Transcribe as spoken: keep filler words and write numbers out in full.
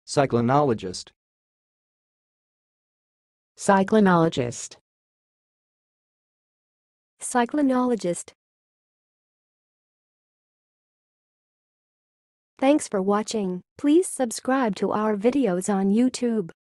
cyclonologist, cyclonologist, cyclonologist. Thanks for watching. Please subscribe to our videos on YouTube.